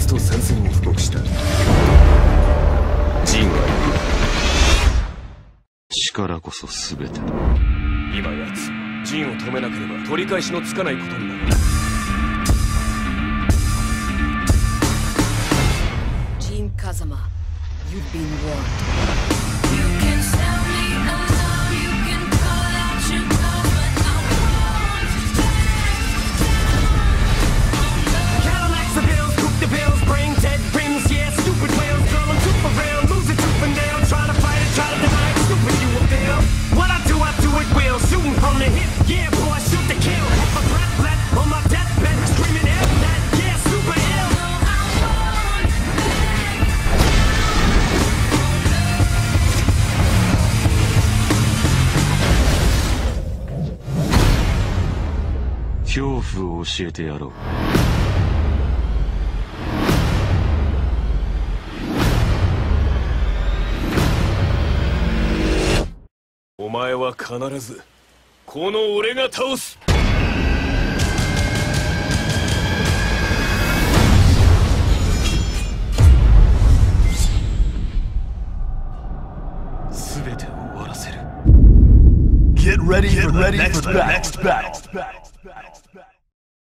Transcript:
スと戦線を布告した。ジンは力こそ全て。今奴ジンを止めなければ取り返しのつかないことになる。 ジン・カザマ、You've been warned. You can sell me a love, you can call out your love, but I won't. Cadillacs the bills, coupe the bills, brain dead rims, yeah, stupid whales. Girl, I'm super real, lose it tooth and nail. Try to fight it, try to deny it, stupid you will fail. What I do it will. Shooting from the hip, yeah, boy, shoot to kill. Have a breath left on my deathbed, screaming F that, yeah, super ill. 恐怖を教えてやろう。お前は必ずこの俺が倒す。全てを終わらせる。 Get ready for the next battle.